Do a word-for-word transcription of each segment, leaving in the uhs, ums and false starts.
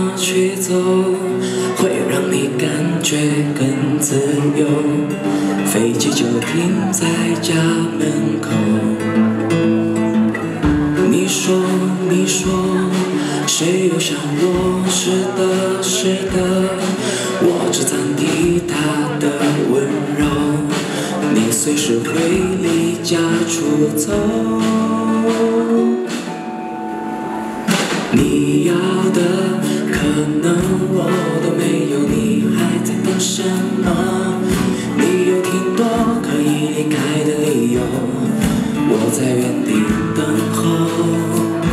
么去走，会让你感觉更自由。飞机就停在家门口。你说，你说，谁又像我？是的，是的，我只暂替他的温柔。你随时会离家出走。你要的可能我都没有，你还在等什么？你有挺多可以离开的理由，我在原地等候。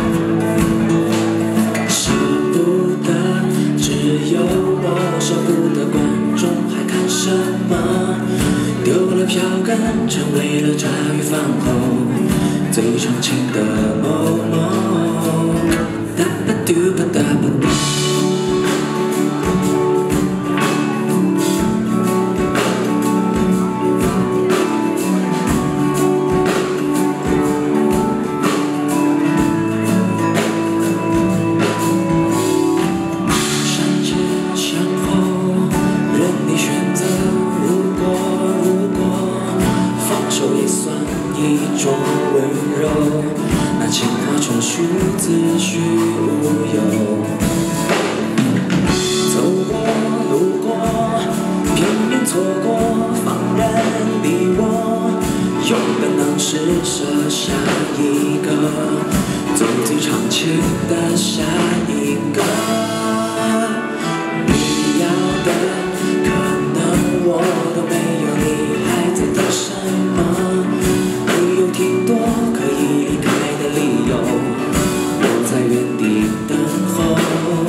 舍不得，只有我舍不得，观众还看什么？丢了票根，成为了茶余饭后最长情的某某。Do ba da ba da。山前山后，任你选择。如果如果放手也算一种温柔。那情话纯属子虚乌有，走过路过，偏偏错过，放任你我，用本能施舍下一个，走最长情的下一个。你要的可能我都没有，你还在等什么？你有挺多可以离开的理由，我在原地等候。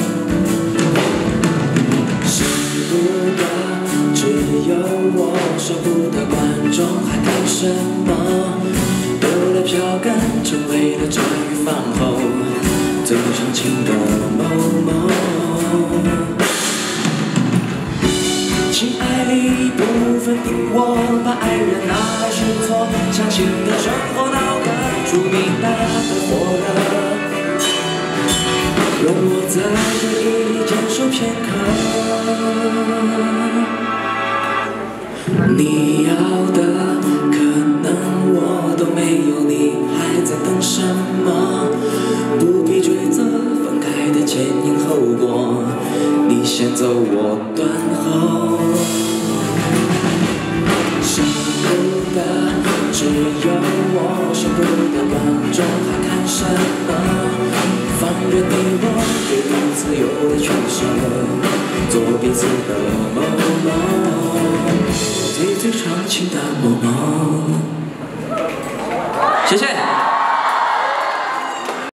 舍不得，只有我舍不得，观众还看什么？丢了票根，成为了茶余饭后最长情的某某。情爱里不分你我，把爱人拿来试错，相信的生活闹个出你大的火热，容我在回忆里坚守片刻。你要的可能我都没有，你还在等什么？不必追责分开的前因后果，你先走我断后。舍不得，只有我舍不得，观众还看什么？放任你我对彼此有了取舍，做彼此的某某，最最长情的某某。谢谢。